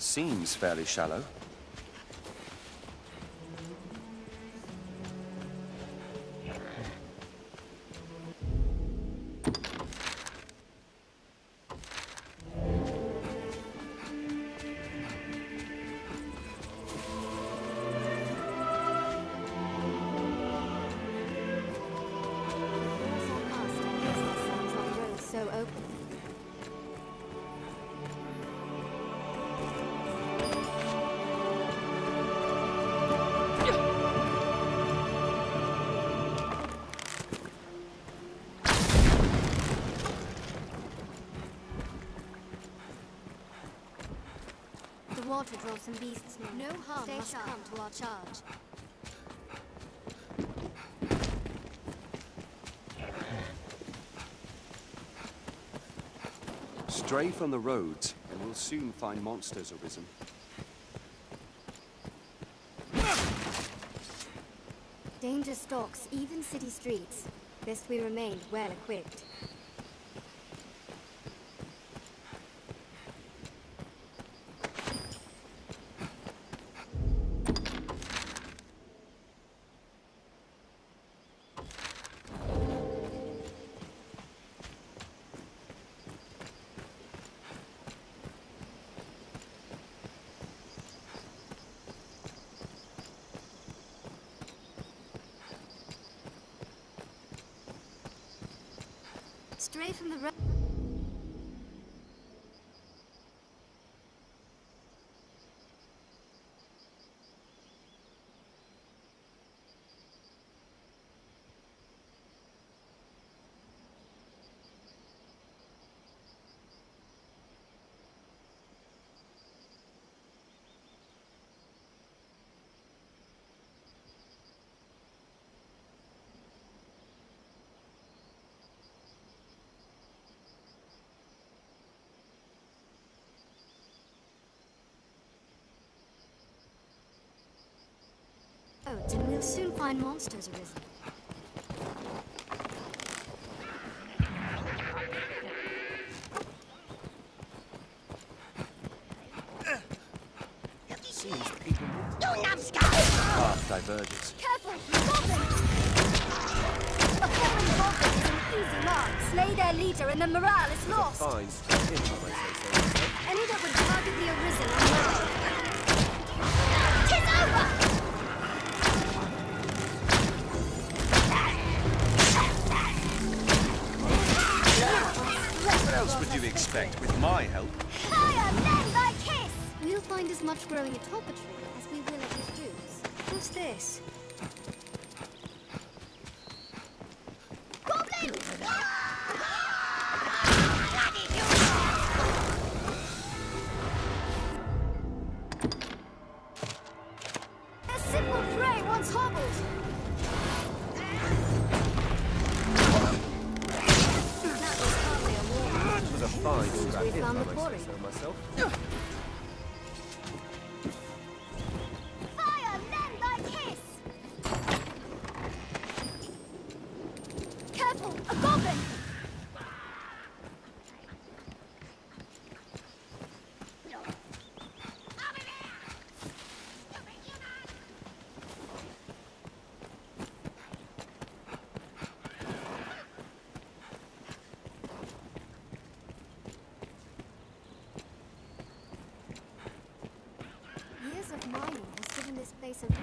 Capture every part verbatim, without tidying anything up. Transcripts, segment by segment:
Seems fairly shallow. Water draws some beasts now. No harm Stay must sharp. come to our charge. Stray from the roads, and we'll soon find monsters arisen. Danger stalks even city streets. Best we remained well equipped. Stray from the road. And we'll soon find monsters arisen. Seems people path diverges. Careful! Goblin! A foreign goblin is an easy mark. Slay their leader and the morale is lost. Fine. If I may say so. Any that would target the Arisen are murdered. Tis over! What else would you expect with my help? Higher than thy kiss! We'll find as much growing atop a tree as we will at his roots. What's this? Goblin! A simple prey once hobbled. Was a fine scrap We if I found the may quarry. say so myself. Fire, lend thy kiss! Careful, a goblin! Years of mining has given this place a...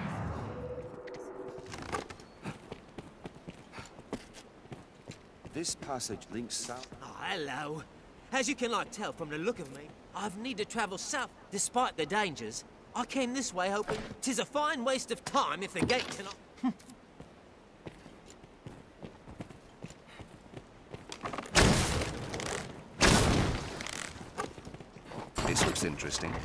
This passage links south. Oh, hello. As you can like tell from the look of me, I've need to travel south despite the dangers. I came this way hoping 'tis a fine waste of time if the gate cannot... This looks interesting.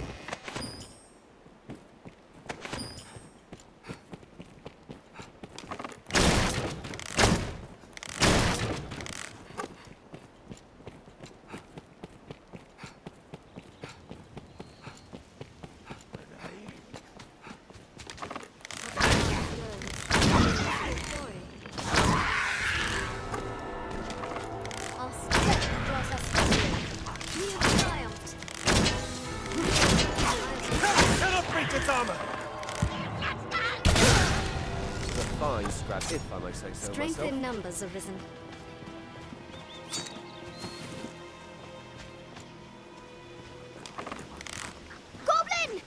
Our step draws us forward. We have triumphed. armor! It's a fine scrap, if I may say so Strength myself. in numbers, Arisen. Goblin!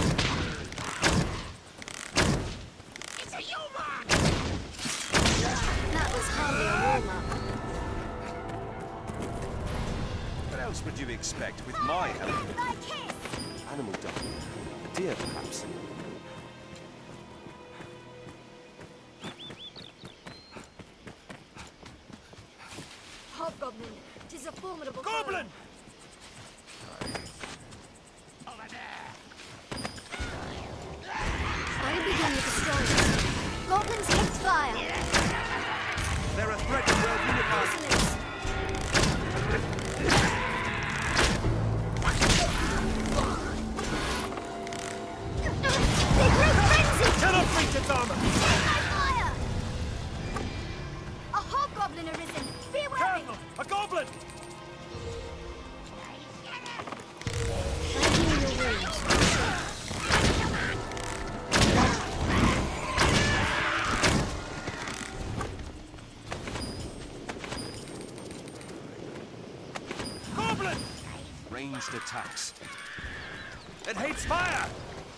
It's a human! That was hardly a warm-up. What else would you expect with my help? Thy kiss! Animal dog. A deer, perhaps. Hobgoblin, 'tis a formidable foe. Goblin! I begin with the strongest. Goblins hit fire. They're a threat to world universe. Excellent. They grew frenzied! Cannot reach its armor! By fire! A hobgoblin arisen. Be wary! Careful! A goblin! I heal your wounds. Goblin! Ranged attacks. It hates fire!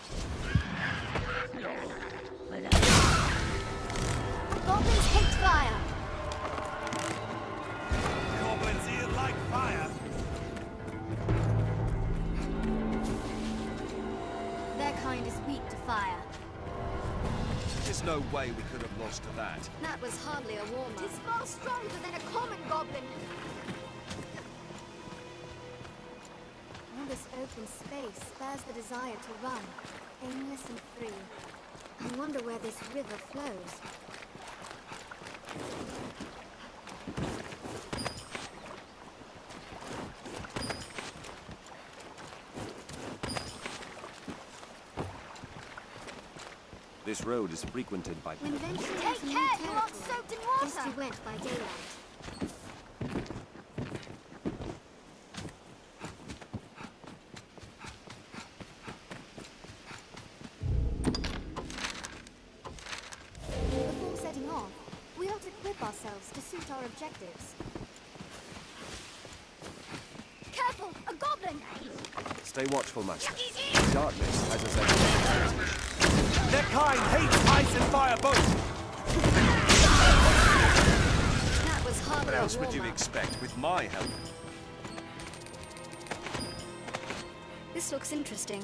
Goblins hate fire. Goblins here like fire! Their kind is weak to fire. There's no way we could have lost to that. That was hardly a warm-up. Tis far stronger than a common goblin. All this open space spares the desire to run, aimless and free. I wonder where this river flows. This road is frequented by When people. venturing Take care, you aren't soaked in water! This we went by daylight. Before setting off, we ought to equip ourselves to suit our objectives. Careful! A goblin! Stay watchful, Master. Darkness has us at Their kind hates ice and fire both! That was hardly What a else would you warm-up. expect with my help? This looks interesting.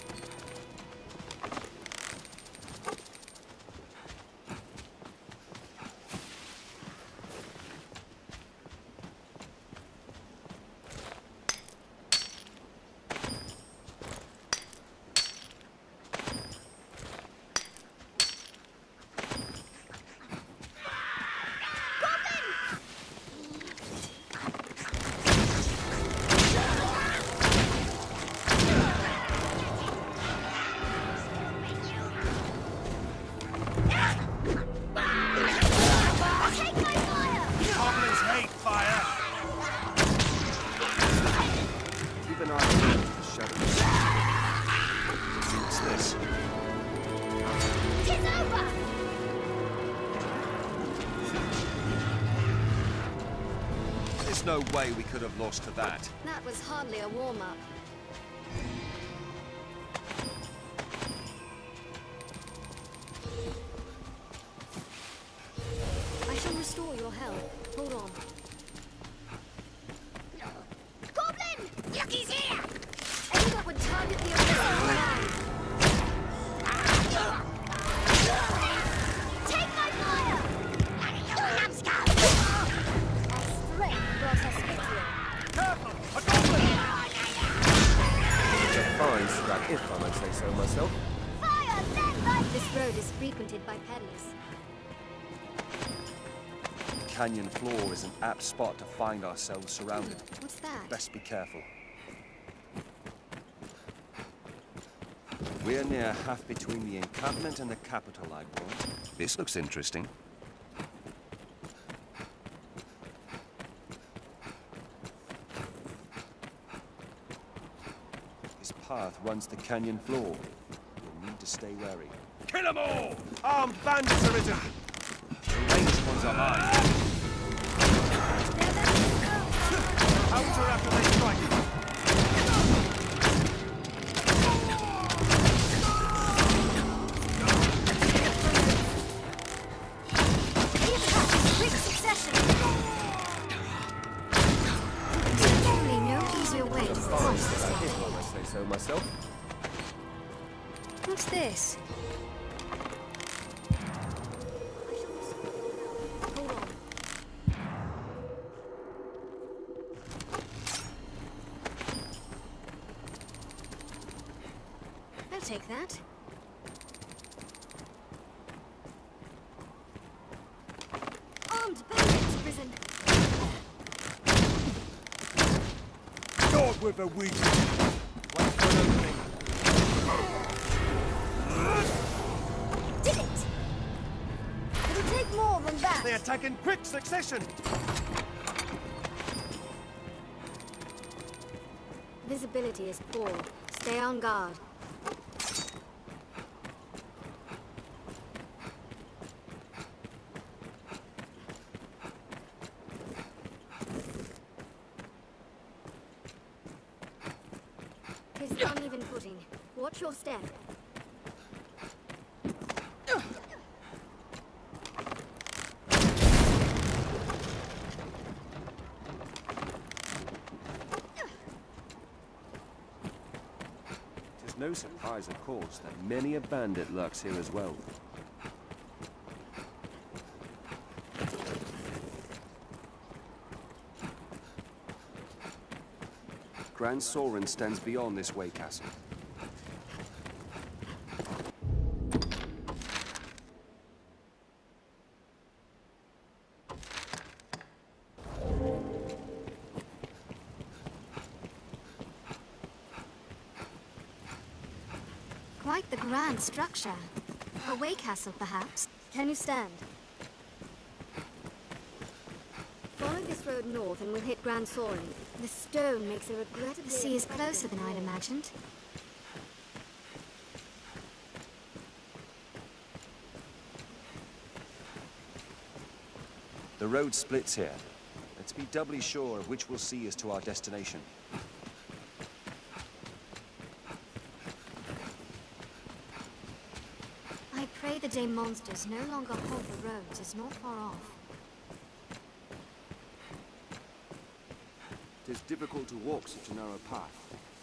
Take my fire! Goblins hate fire! Keep an eye on the shadows. What's this? Tis over! There's no way we could have lost to that. That was hardly a warm-up. I shall restore your health. Hold on. Goblin! Yucky's here! Any that would target the original line. Take my fire! Our strength brought us victory. Careful! A goblin! It's a fine scrap, if I may say so myself. Fire! Then light! This road is frequented by peddlers. Canyon floor is an apt spot to find ourselves surrounded. What's that? Best be careful. We're near half between the encampment and the capital, I'd warrant. This looks interesting. This path runs the canyon floor. We'll to stay wary. Kill them all! Armed bandits, Arisen! The ranged ones are mine. Counter after they strike. Quick succession! There's definitely no easier way to squash this I thing. must say so myself. What's this? Hold on. I'll take that. Armed bandits, Arisen. God with a weak. Wait for an opening. Did it! It'll take more than that. They attack in quick succession. Visibility is poor. Stay on guard. Tis uneven footing. Watch your step. Tis no surprise, of course, that many a bandit lurks here as well. Grand Sorin stands beyond this way castle. Quite the grand structure. A way castle, perhaps. Can you stand? Follow this road north and we'll hit Grand Sorin. The stone makes a regrettably... The sea is closer than I'd imagined. The road splits here. Let's be doubly sure of which will see us to our destination. I pray the day monsters no longer haunt the roads is not far off. It is difficult to walk such a narrow path.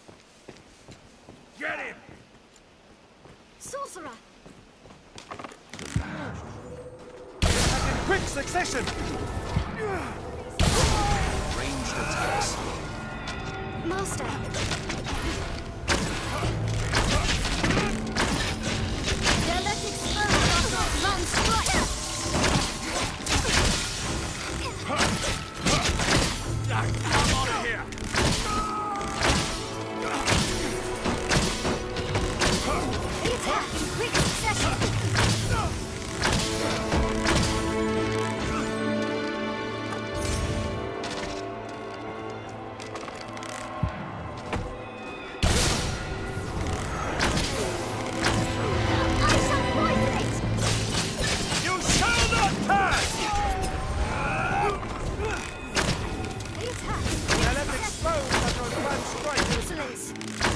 Get him! Sorcerer! Attack in quick succession. Ranged attacks. Master! Dialectic spell! Long strike! Come on here! The attack in quick succession! I shall poison it! You shall not pass! The attack in quick Now let's succession! expose that on one strike. Excellence!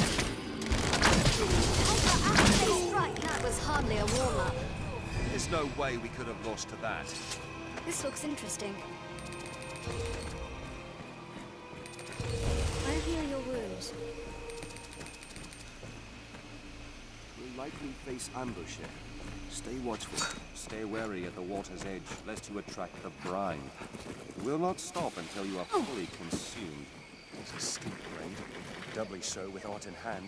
After they strike, that was hardly a warm-up. There's no way we could have lost to that. This looks interesting. I'll heal your wounds. We'll likely face ambush here. Stay watchful. Stay wary at the water's edge, lest you attract the brine. We'll not stop until you are fully consumed. It's a steep grade. Doubly so with art in hand.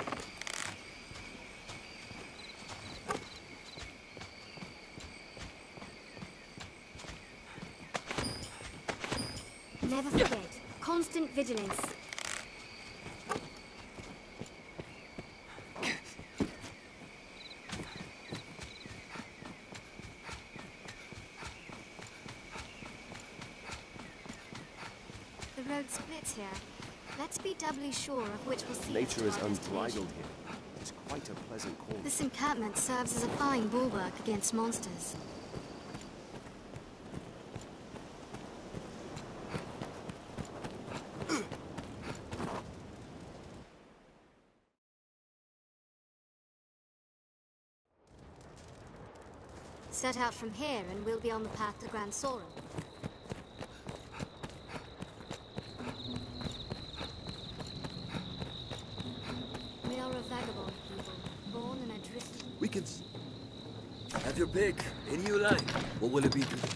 Never forget, constant vigilance. The road splits here. Let's be doubly sure of which will see us Nature to is our unbridled destination. here. It's quite a pleasant call. This encampment serves as a fine bulwark against monsters. Set out from here and we'll be on the path to Grand Soren. We are a vagabond people, born in a drift. We can s- have your pick. Any you like. What will it be today?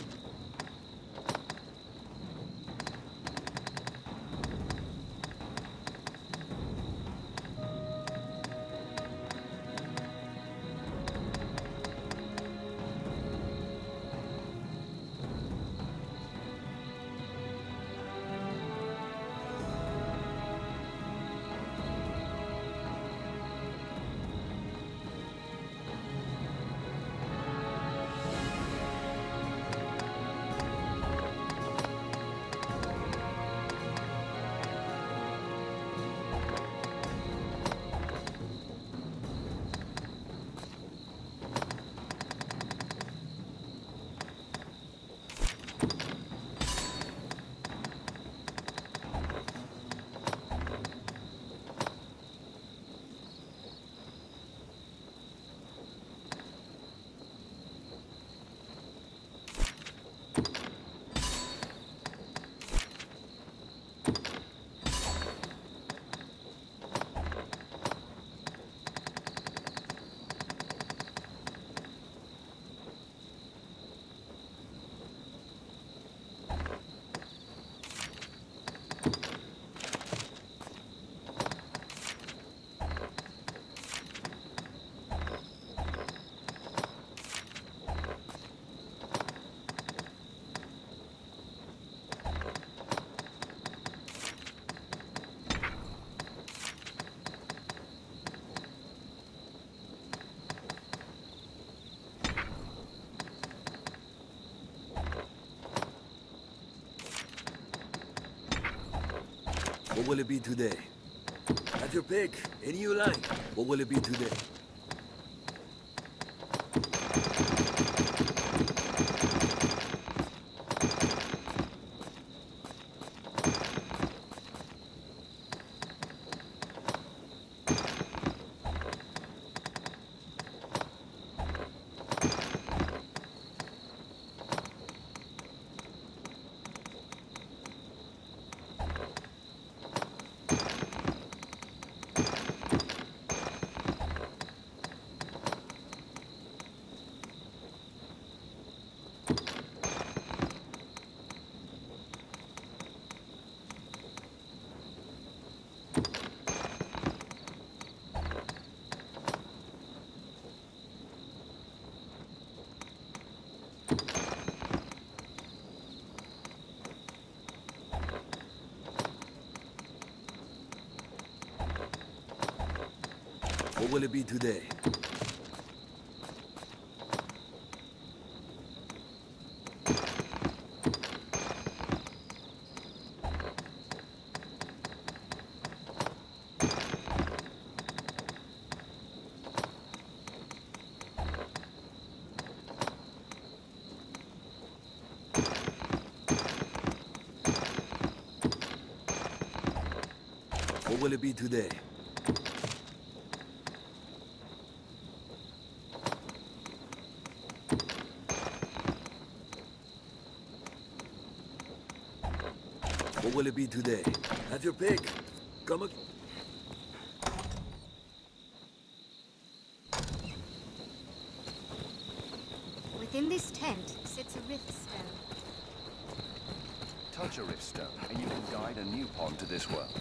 What will it be today? Have your pick. Any you like. What will it be today? What will it be today? What will it be today? What will it be today? Have your pick. Come on. Within this tent sits a rift stone. Touch a rift stone, and you can guide a new pawn to this world.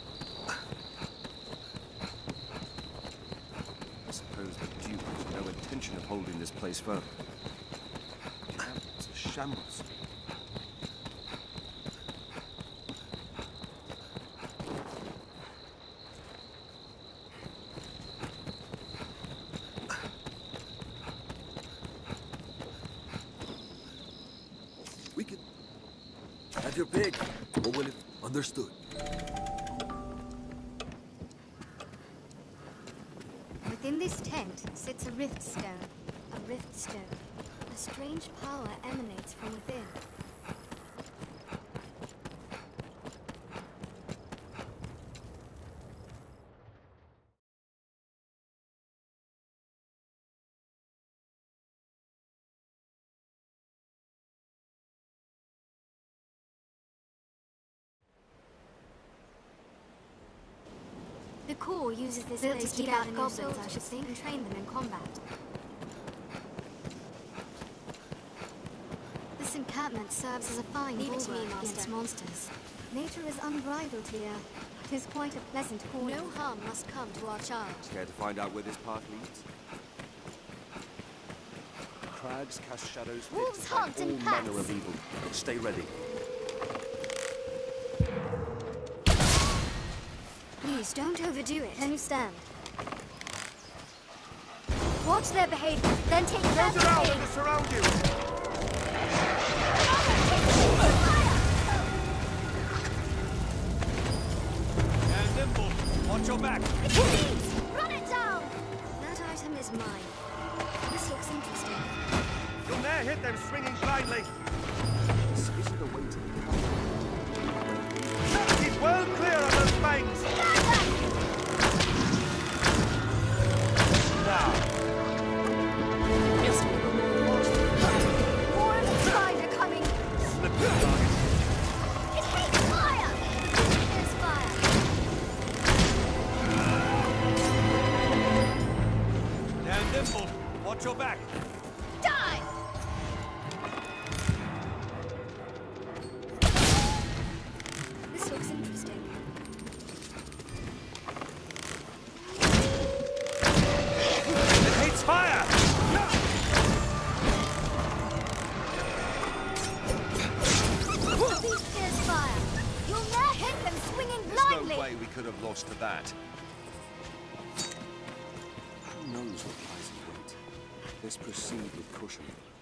I suppose the Duke has no intention of holding this place firm. It's a shambles. We can have your pick. What will it? Understood. Within this tent sits a rift stone. A rift stone. A strange power emanates from within. The core uses this Built place to to keep get out out goblins, goblins, I I should think, and train them in combat. This encampment serves as a fine Leave it to me, bulwark Master. against monsters. Nature is unbridled here. It is quite a pleasant corner. No harm must come to our charge. Care to find out where this path leads? Crags cast shadows fit Wolves to fight hunt in all packs. manner of evil. Stay ready. Please, don't overdo it. Can you stand? Watch their behavior, then take care of Close around aim. and surround you! And nimble! Watch your back! Please, run it down! That item is mine. This looks interesting. You'll ne'er hit them swinging blindly! This isn't the way to the camp. Keep well clear of those fangs! Now! Just a little more watch. More of the spider coming! Slip the target. It hates fire! There's fire! And nimble! Watch your back! Die! This looks interesting. It hates fire! The beast fears fire. You'll ne'er hit them swinging There's blindly! no way we could have lost to that. Who knows what lies in wait? Let's proceed with caution.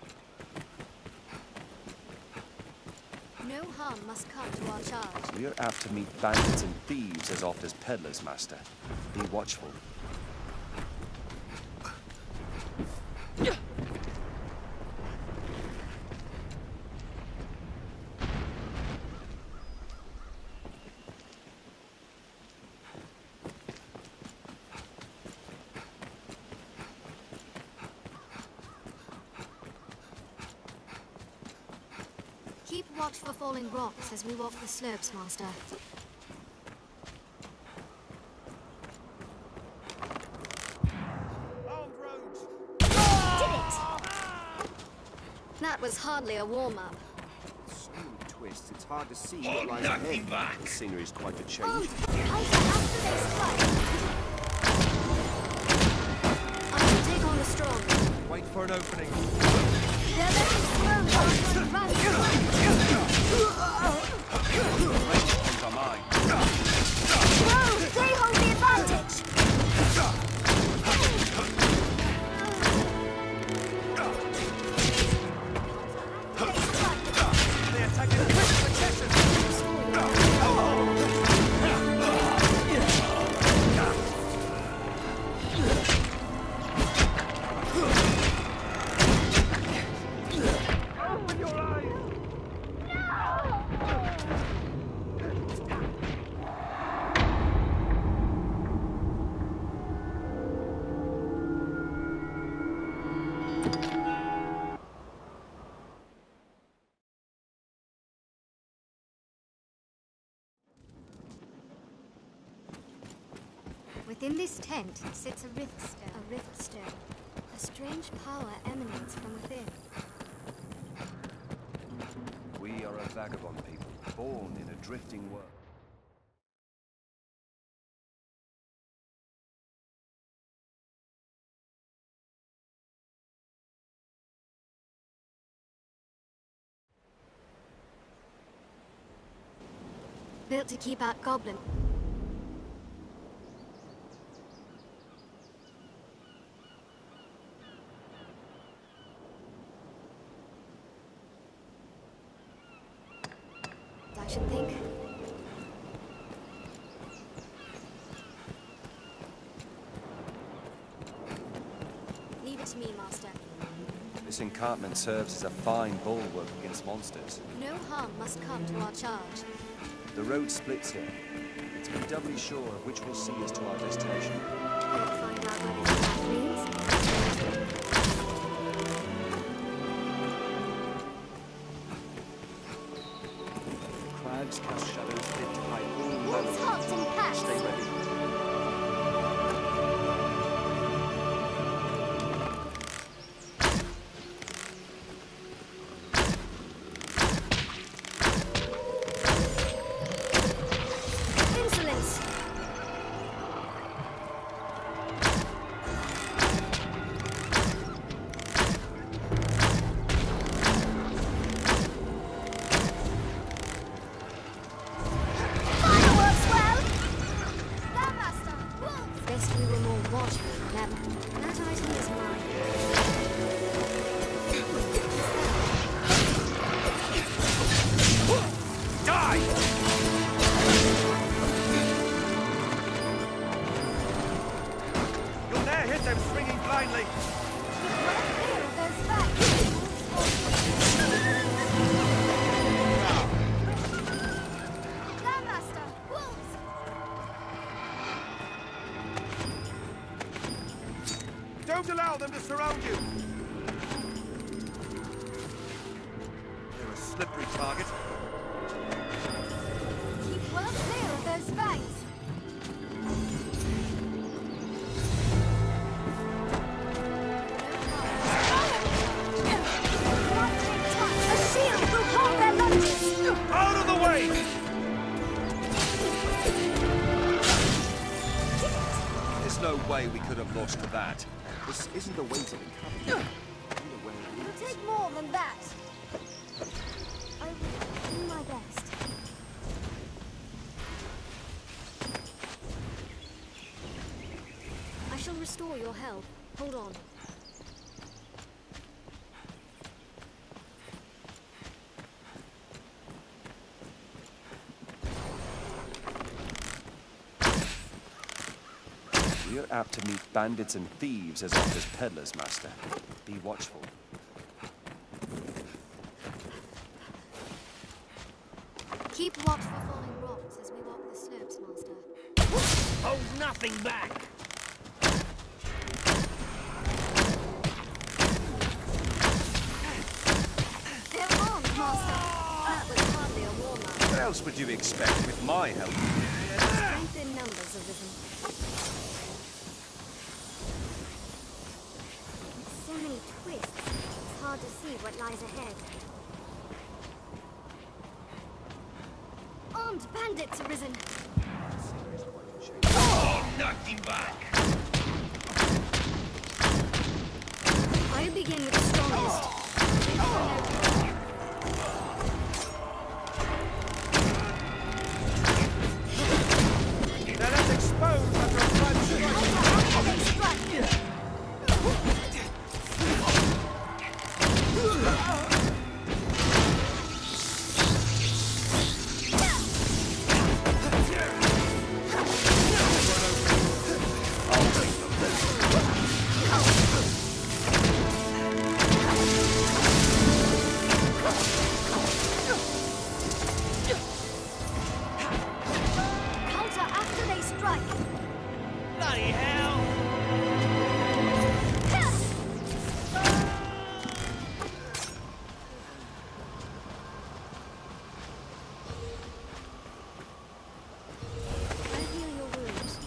No harm must come to our charge. We are apt to meet bandits and thieves as oft as peddlers, Master. Be watchful. Keep watch for falling rocks as we walk the slopes, Master. Armed rogues! Did it! That was hardly a warm-up. So many twists, it's hard to see what lies ahead. The scenery is quite a Oh, change. counter after they strike! I should take on the strong. Wait for an opening. They're letting slow after and run. Things are mine. No, they hold the advantage! They attack in quick succession! Open your eyes! Within this tent sits a rift stone. A rift stone. A strange power emanates from within. We are a vagabond people, born in a drifting world. Built to keep out goblins. I should think. to me, Master. This encampment serves as a fine bulwark against monsters. No harm must come to our charge. The road splits here. Let's be doubly sure of which will see us to our destination. Let's find out what this path means. Crags cast shadows fit to hide all Wolves hopped and packed. Stay ready. Insolence! Fireworks, well! There, Master! Wolves! Best we were more watchful than ever. That item is mine. Die! You'll ne'er hit them swinging blindly. Clear of those facts. There, Master! Wolves! Don't allow them to surround you. They're a slippery target. Keep well clear of those fangs. A shield will hold their lunges. Out of the way! There's no way we could have lost to that. This isn't the way to encampment. It will take more than that. I will do my best. I shall restore your health. Hold on. We're apt to meet bandits and thieves as often as peddlers, Master. Be watchful. Keep watch for falling rocks as we walk the slopes, Master. Hold nothing back! They're armed, Master. That was hardly a warm-up. What else would you expect with my help? Strength in numbers, Arisen. So many twists. It's hard to see what lies ahead. Armed bandits, Arisen. Nothing back! I'll begin with the strongest. They're left exposed after a fight strike. Counter after they strike. Bloody hell! I'll heal your wounds.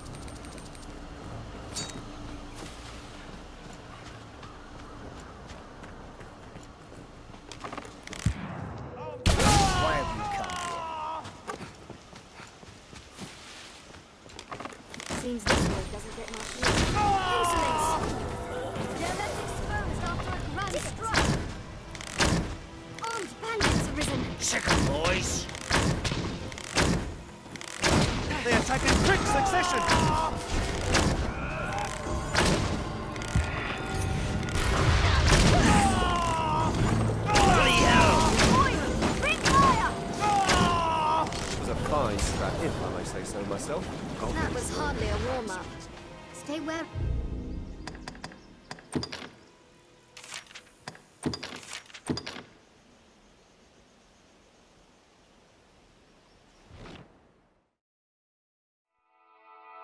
Why have you come here? Seems this road doesn't get much room. Insolence! They're left exposed after a grand strike. Armed bandits, Arisen. Sick 'em, boys! They attack in quick succession. Bloody hell! Bring fire! It was a fine scrap, if I may say so myself. That was hardly a warm-up. Stay where...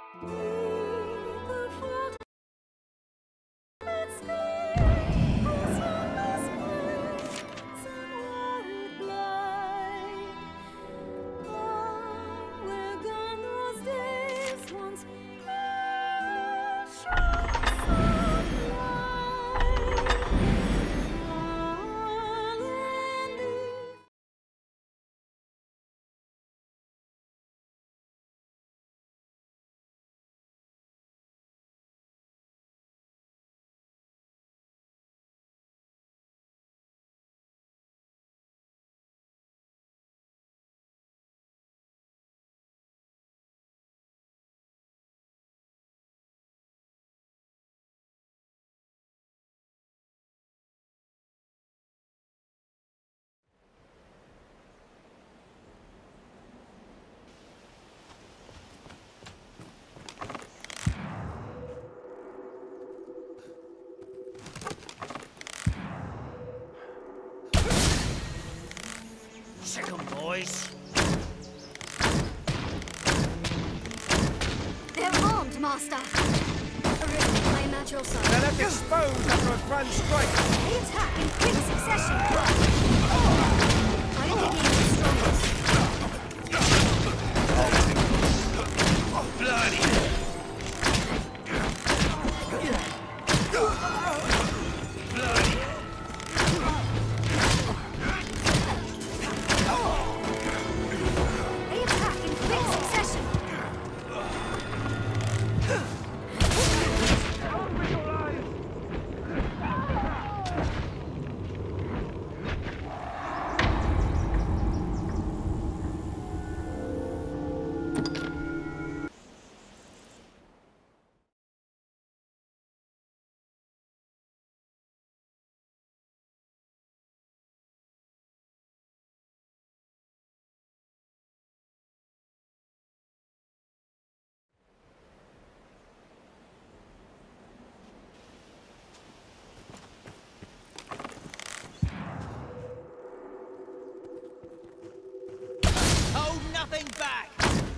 Second, boys. They're armed, Master. Arisen, I am at your side. They're left exposed after a grand strike. They attack in quick succession. I only need the strongest. Bloody! They attack in quick succession. Hold nothing back!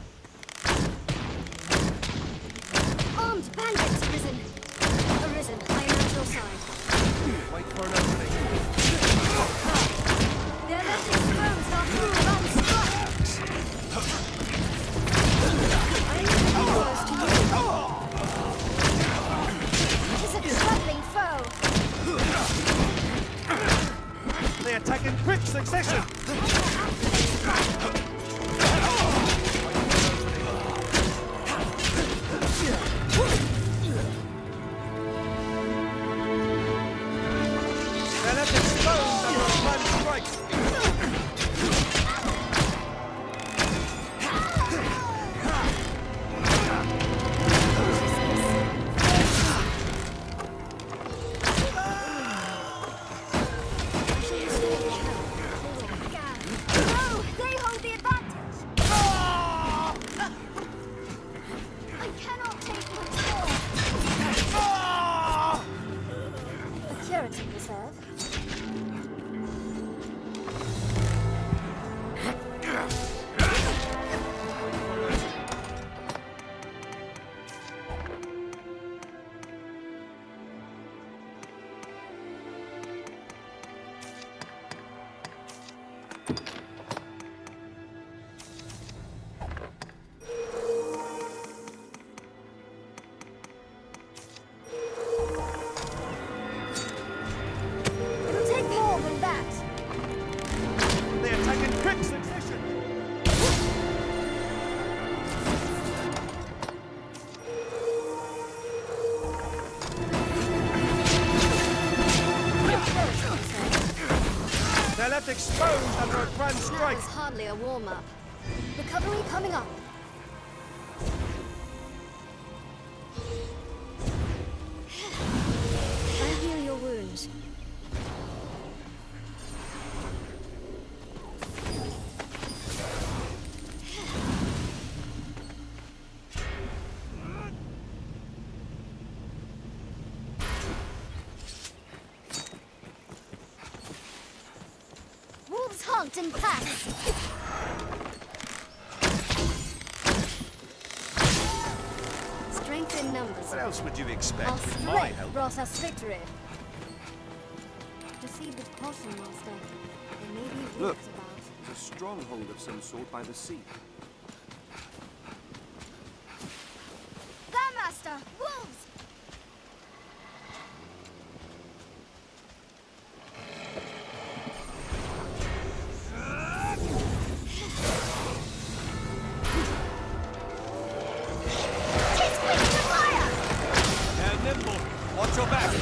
Armed bandits, Arisen. Arisen, I am at your side. Wait for an opening. They're left exposed after a grand strike. I am getting close to you. It is a traveling foe. They attack in quick succession. They're left exposed under a grand strike. No, they hold the advantage. I cannot take the fall. A curative reserve. It'll take more than that. They attack in quick succession. They're left exposed under a grand That strike. was hardly a warm-up. Recovery coming up. I'll heal your wounds. Wolves hunt in packs. Strength in numbers. What else would you Our expect with my strength help? brought us victory. Proceed with caution, Master. There may be Look. wolves about. There's a stronghold of some sort by the sea. There, Master! Wolves! They're nimble. Watch your back.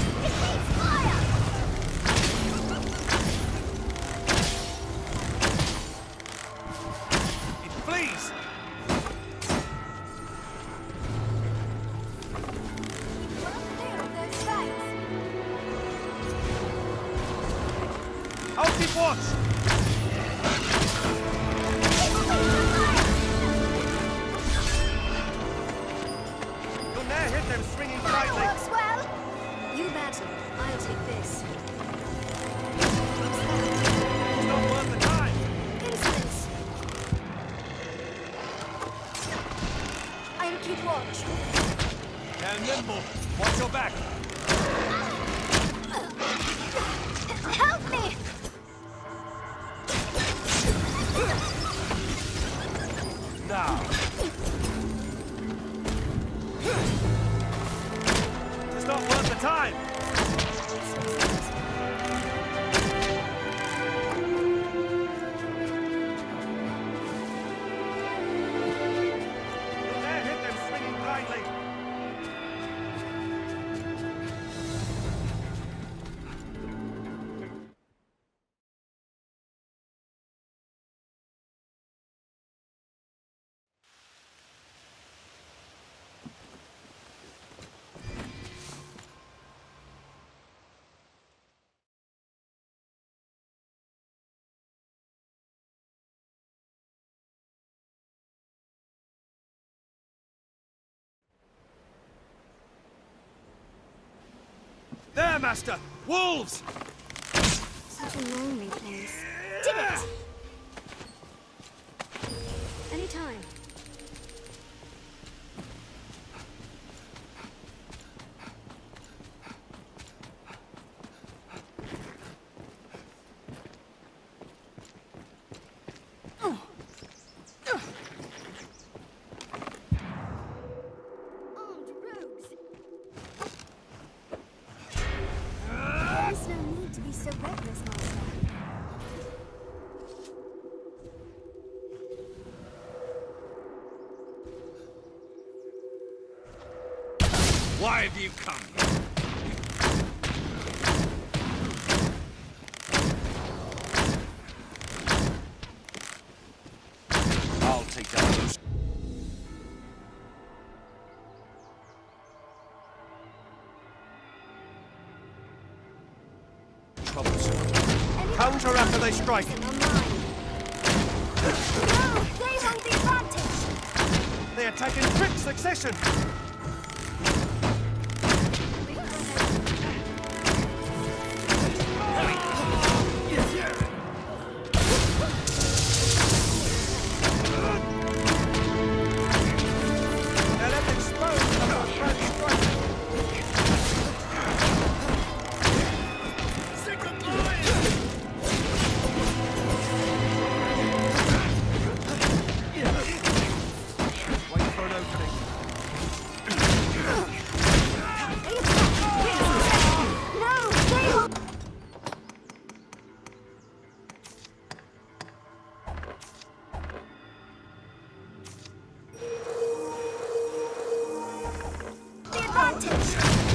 It flees. I'll keep watch. You'll never hit them swinging That lightly. works well! You battle. I'll take this. What's that? It's not worth the time. Insolence! I'll keep watch. They're nimble. Watch your back. Help me! Now. It's not worth the time. You'll never hit them swinging blindly. There, Master! Wolves! Such a lonely place. Did it! Anytime. Armed rogues! There is no need to be so reckless, Master. Why have you come here? I'll take down those. Troublesome. Counter after they strike. On mine. No, they hold the advantage. They attack in quick succession. They're left exposed to our friend's strike. Wait for an opening. No, they hold. The advantage.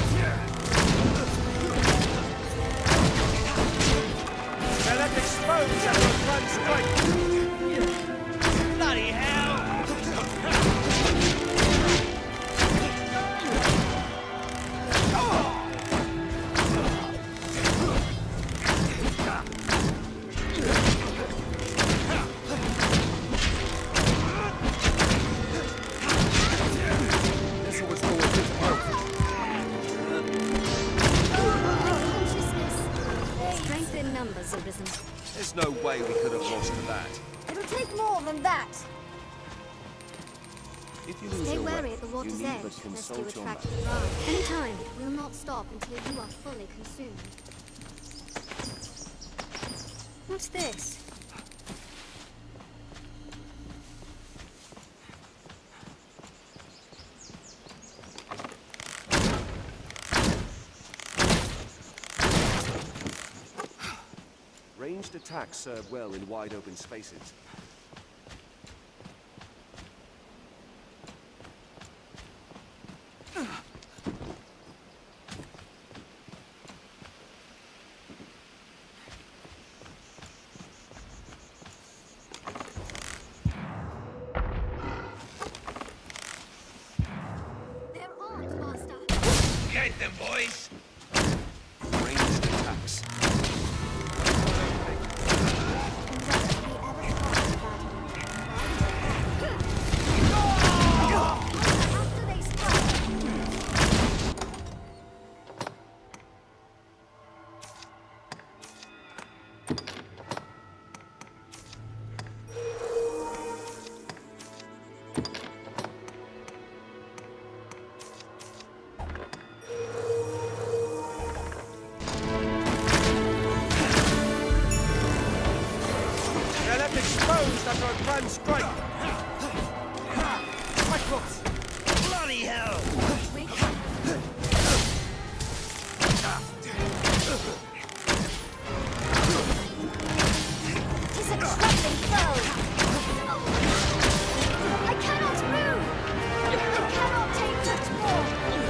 They're left exposed to our friend's strike. Bloody hell! This will restore his health. Consciousness. Strength in numbers, Arisen. There's no way we could have lost to that. It'll take more than that. If you lose Stay your wary way, at the you water's need edge, but lest you consult your attract map. the brine. Anytime. We'll not stop until you are fully consumed. What's this? Ranged attacks serve well in wide open spaces. They're armed, Master. Get them, boys! Ranged attacks. After they strike. They're left exposed after a grand strike. Cyclops! Bloody hell! Tis a crumbling foe. I cannot move. I cannot take much more.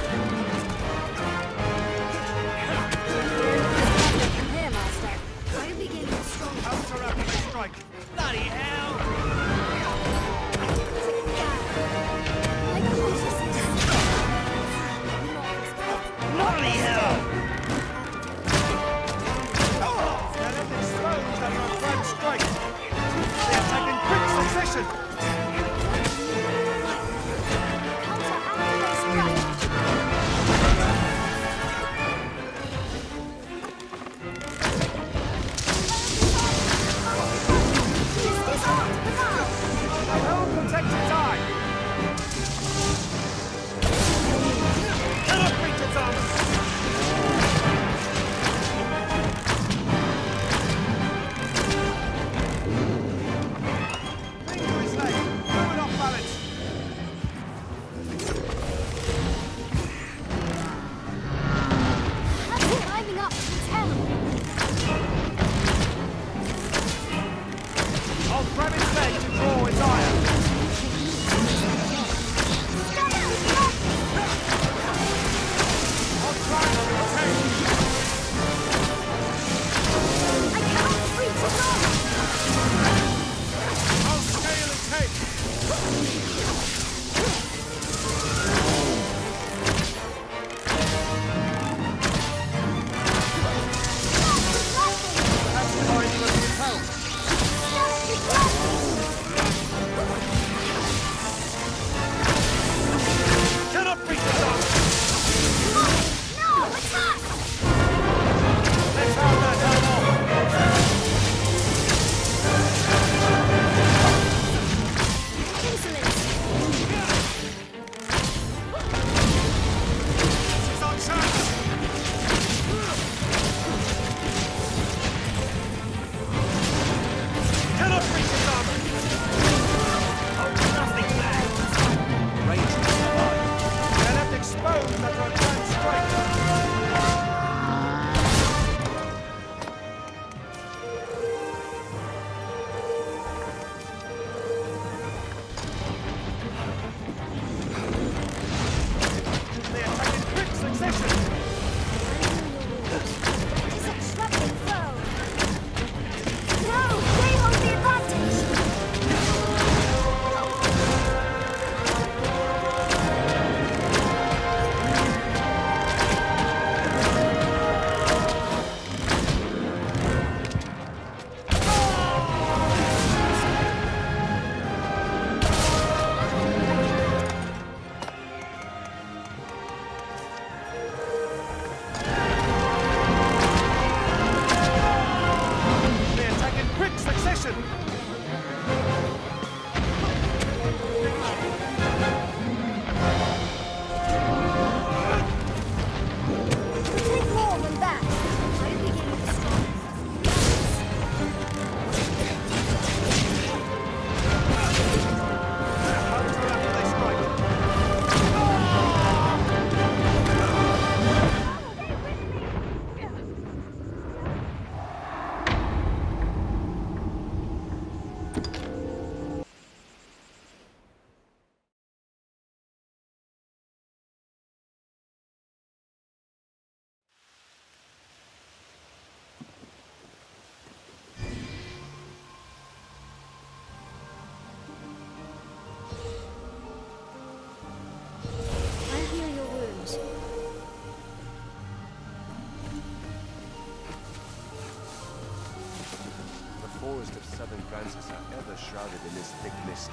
From here, Master. I am beginning strong. Counter after they strike. Bloody hell! advances are ever shrouded in this thick mist.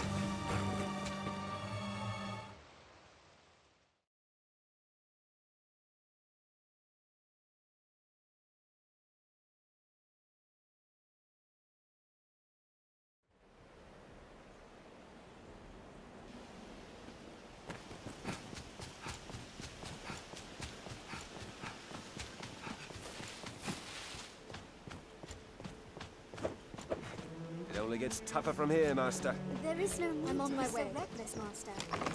It only gets tougher from here, Master. There is no need I'm on to my be so way. reckless, Master.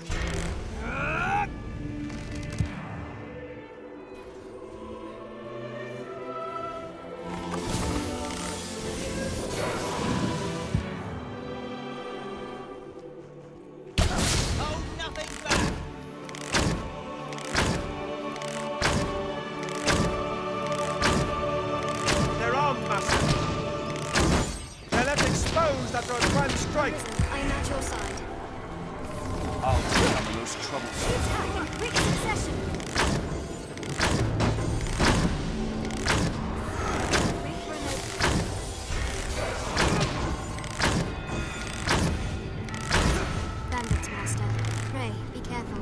Hold nothing back! They're armed, Master. They're left exposed after a grand strike. Arisen, I am at your side. I'll take on the most troublesome. Attack in quick succession. Wait for an opening. Bandits, Master. Pray, be careful.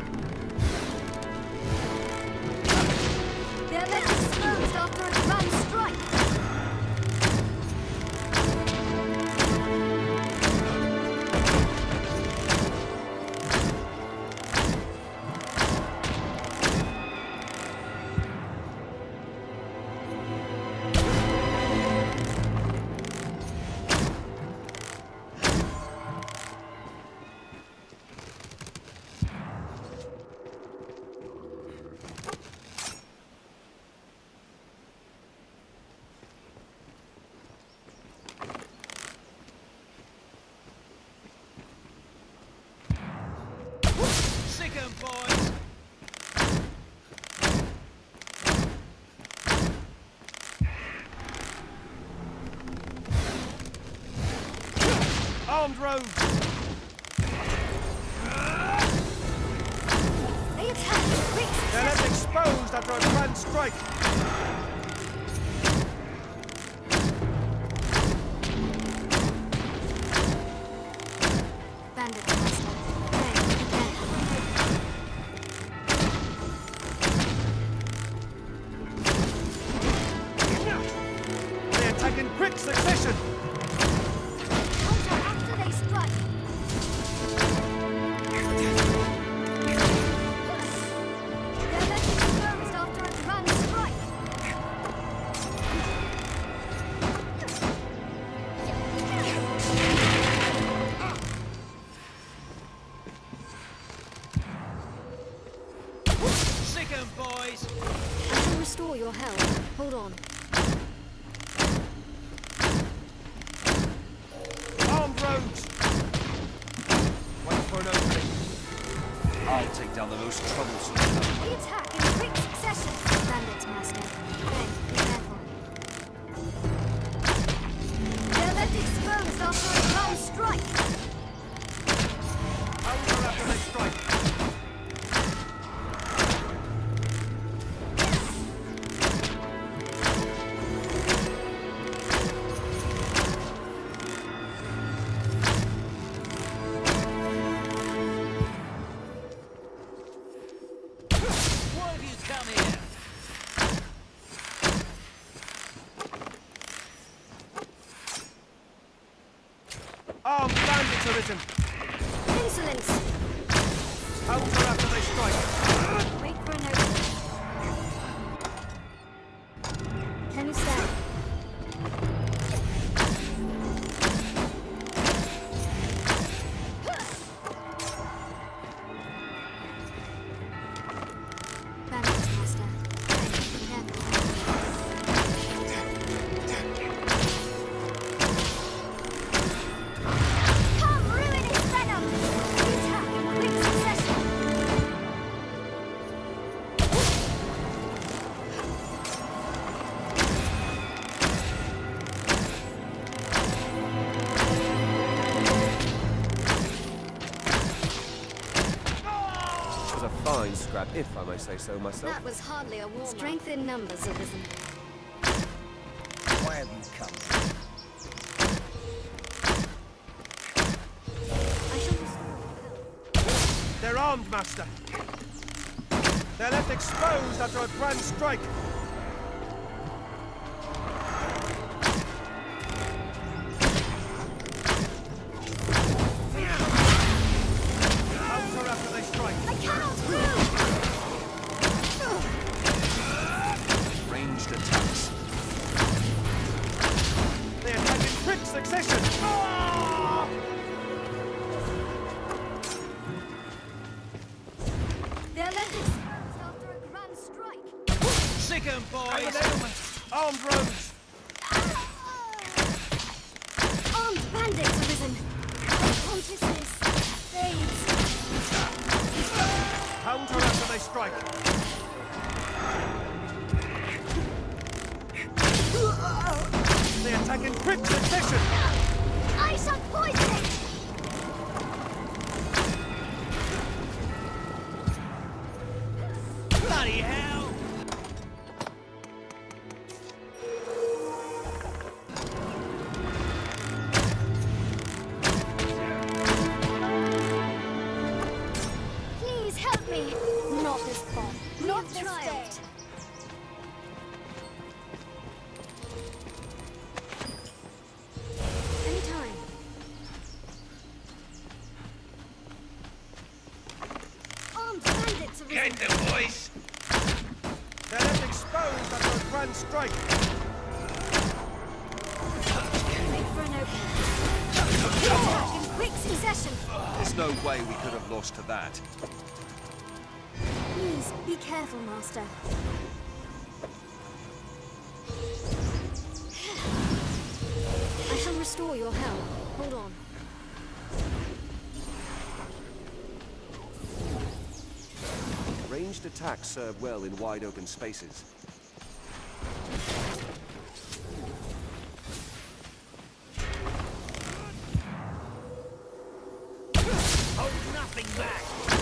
They're left exposed after a grand strike. Sick 'em, boys! Armed rogues. They attack in quick They're left succession. exposed after a grand strike. Bandits, Master. Pray, be careful. They attack in quick succession. Counter after they strike. They're left exposed after a grand strike. Sick 'em, boys! I can restore your health. Hold on. Armed rogues. Wait for an opening. I'll take down the most troublesome. They attack in quick succession. Bandits, Master. Pray, be careful. They're left exposed after a grand strike. Over after they strike. What have you come here? Armed bandits arisen. Insolence. Over after they strike. Wait for an opening. Can you stand? Bandits, Master. Pray, be careful. Come, ruin his venom! They attack in quick succession. It was a fine scrap, if I may say so myself. That was hardly a warm Strength in numbers, Arisen. Why have you come? armed, Master. They're left exposed after a grand strike. Counter after they strike. I cannot move! Ranged attacks. They attack in quick succession. Ah! They're left exposed after a grand strike. Sick 'em, boys! Armed rogues. Armed bandits arisen. Consciousness fades. Counter after they strike. They attack in quick succession. I shall poison it! Bloody hell! Please help me! Not this bomb. Not have this triumphed. day. Anytime. Armed bandits arisen. Get them, boys! They're left exposed after a grand strike. Make for an opening. Attack in quick succession. There's no way we could have lost to that. Please be careful, Master. I shall restore your health. Hold on. Ranged attacks serve well in wide open spaces. Hold nothing back!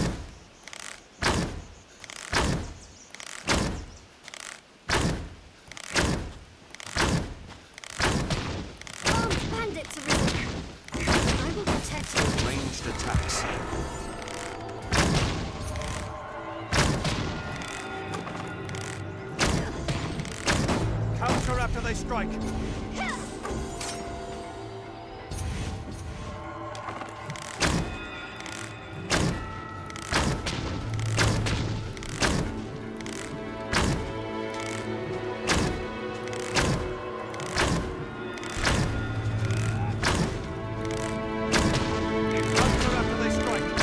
Armed bandits arisen. I will protect you. Ranged attacks. Counter after they strike. Counter after they strike.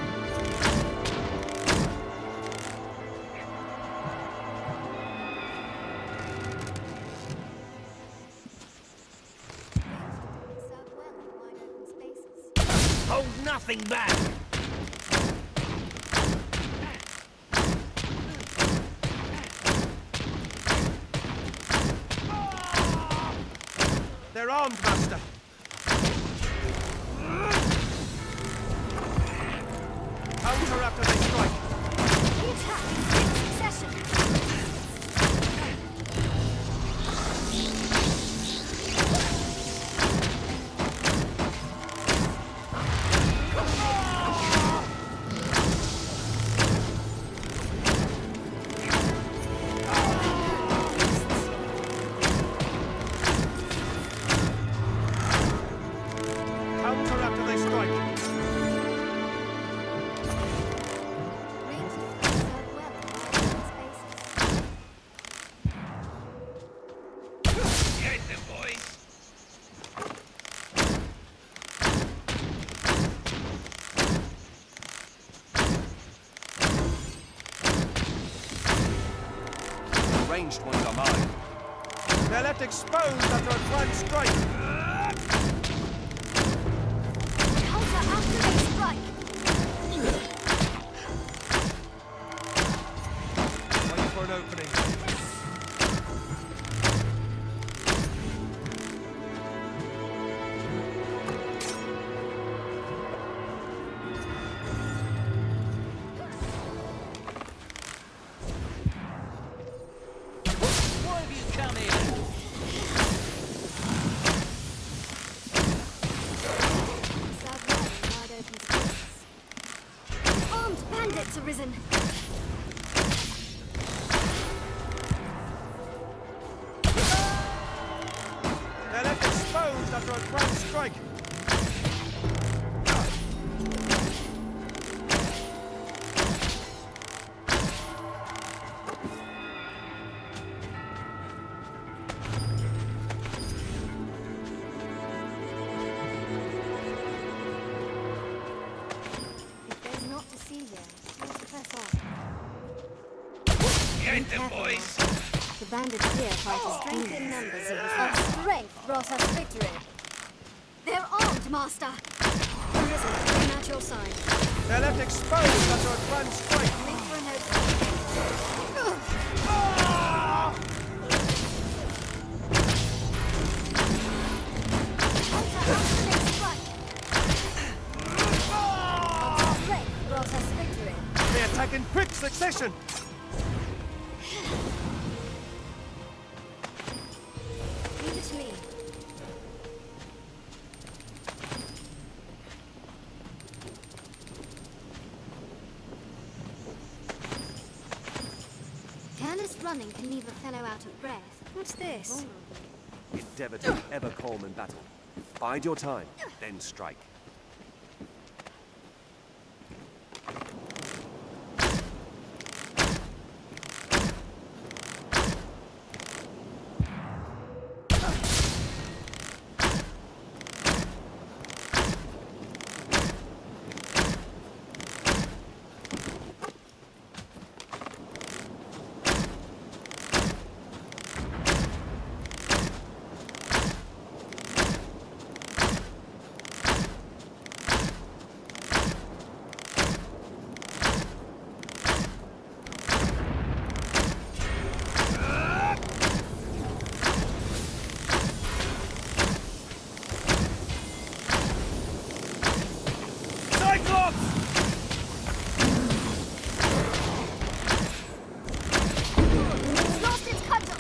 Serve well in wide open spaces. Hold nothing back! They're armed, Master. Counter after they strike. Attack in quick succession. Counter after they strike. Ranged serve well in wide open spaces. Get them, boys! The ranged ones are mine. They're left exposed after a grand strike. Counter after they strike. Wait for an opening. Why have you come here? Serve well in wide open spaces. Armed bandits after a grand strike. If there's not to see here, let's press on. Get them, boys! The bandits here fight as strength in numbers of Our strength brought us victory. They're armed, Master. Arisen, bring out your side. They're left exposed under a grand strike. Make for an opening. Counter Arsenal's strike. Our strength brought us victory. They attack in quick succession. Leave it to me. Careless running can leave a fellow out of breath. What's this? Endeavor to be ever calm in battle. Bide your time, then strike. It's lost its cudgel.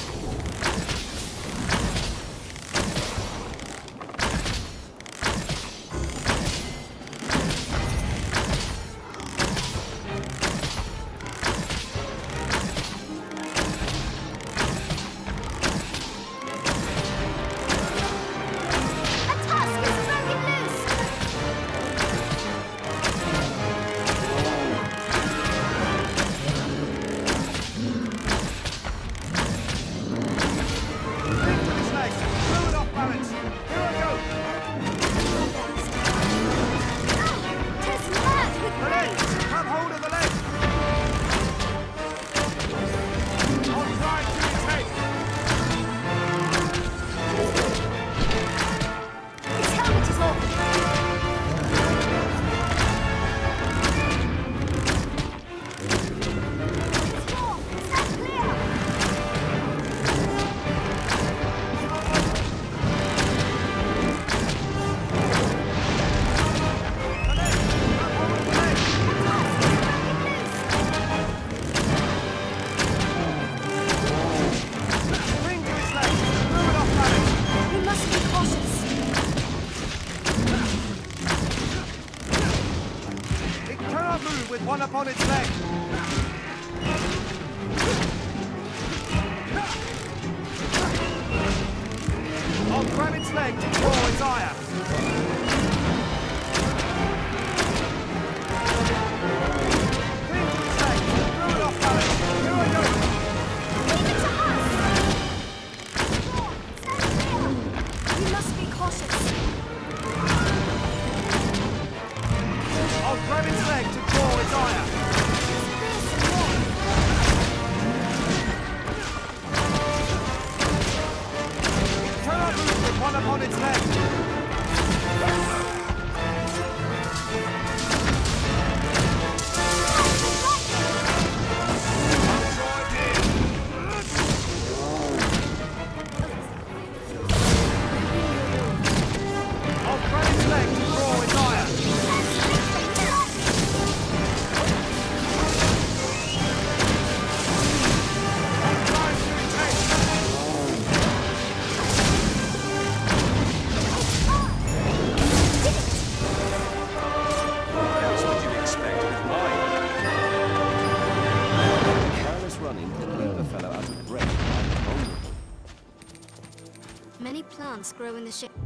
A tusk is broken loose. Into his legs. Throw it off balance. Here I go. Tis mad with The leg. Grab hold of the leg. On drive to his head. His helmet is off. It's more. Stand clear. The leg. Grab hold of the leg. Cling to his leg. Throw it off balance. We must be cautious. It cannot move with one upon its leg. I'll grab its leg to claw its ire. Cling to its leg. Throw it off balance. Here I go. Leave it to us. More. Stand clear. We must be cautious. I'll grab its leg to claw its ire. There's some more. It cannot move with one upon its leg. I'll grab its leg to claw its ire. I'll drive to its head. What else would you expect with mine? Careless running can leave a fellow out of breath. Many plants grow in the shape.